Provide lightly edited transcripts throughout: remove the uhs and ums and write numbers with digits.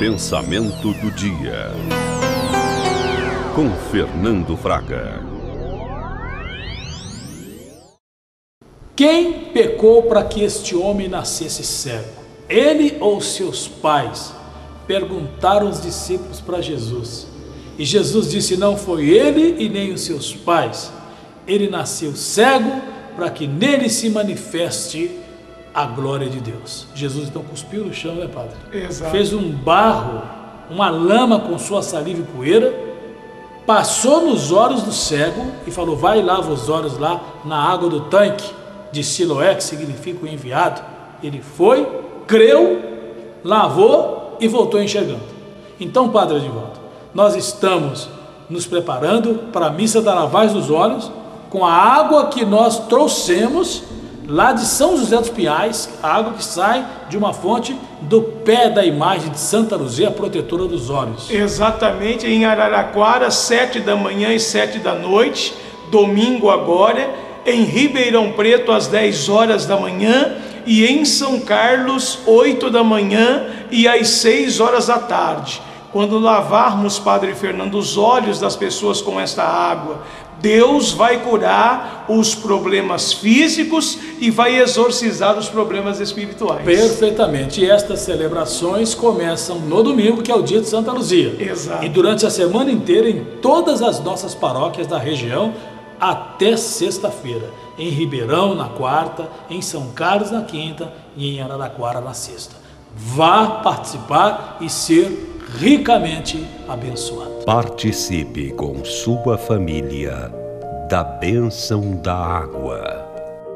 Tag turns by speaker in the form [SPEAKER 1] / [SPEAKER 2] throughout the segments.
[SPEAKER 1] Pensamento do dia, com Fernando Fraga.
[SPEAKER 2] Quem pecou para que este homem nascesse cego? Ele ou seus pais? Perguntaram os discípulos para Jesus. E Jesus disse: não foi ele e nem os seus pais. Ele nasceu cego para que nele se manifeste a glória de Deus. Jesus então cuspiu no chão, né, padre?
[SPEAKER 3] Exato.
[SPEAKER 2] Fez um barro, uma lama com sua saliva e poeira, passou nos olhos do cego e falou: vai e lava os olhos lá na água do tanque de Siloé, que significa o enviado. Ele foi, creu, lavou e voltou enxergando. Então, padre Edivaldo, nós estamos nos preparando para a missa da lavagem dos olhos com a água que nós trouxemos lá de São José dos Pinhais, a água que sai de uma fonte do pé da imagem de Santa Luzia, a protetora dos olhos.
[SPEAKER 3] Exatamente, em Araraquara, 7 da manhã e 7 da noite, domingo agora, em Ribeirão Preto, às 10 horas da manhã, e em São Carlos, 8 da manhã e às 6 horas da tarde. Quando lavarmos, Padre Fernando, os olhos das pessoas com esta água, Deus vai curar os problemas físicos e vai exorcizar os problemas espirituais.
[SPEAKER 2] Perfeitamente. E estas celebrações começam no domingo, que é o dia de Santa Luzia.
[SPEAKER 3] Exato.
[SPEAKER 2] E durante a semana inteira em todas as nossas paróquias da região, até sexta-feira. Em Ribeirão, na quarta, em São Carlos, na quinta e em Araraquara, na sexta. Vá participar e ser ricamente abençoado.
[SPEAKER 1] Participe com sua família da bênção da água.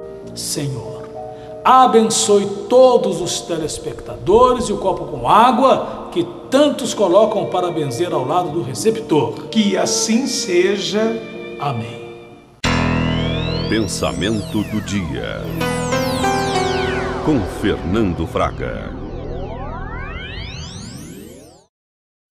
[SPEAKER 2] Senhor, abençoe todos os telespectadores e o copo com água que tantos colocam para benzer ao lado do receptor.
[SPEAKER 3] Que assim seja.
[SPEAKER 2] Amém.
[SPEAKER 1] Pensamento do dia, com Fernando Fraga.